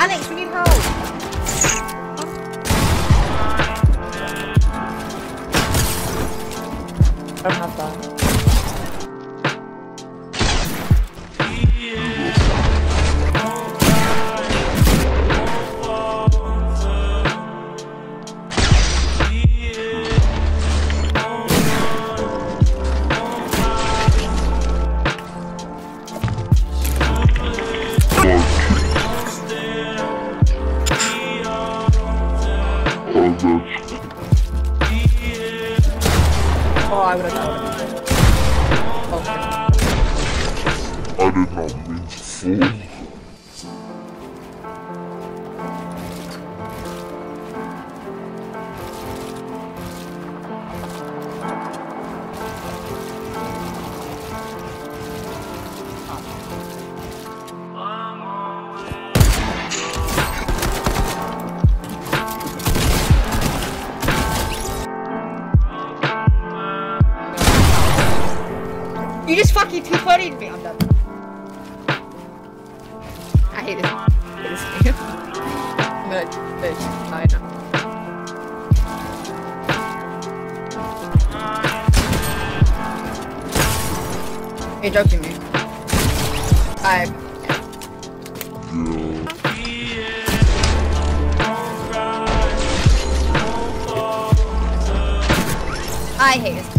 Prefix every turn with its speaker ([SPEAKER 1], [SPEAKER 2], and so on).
[SPEAKER 1] Alex, we need help. I don't have that. Oh, I would have done it. Okay.
[SPEAKER 2] I did not mean to fall.
[SPEAKER 1] You just fucking 240'd me. I'm done. I hate this game. But, bitch, I know. You're joking me. I hate this.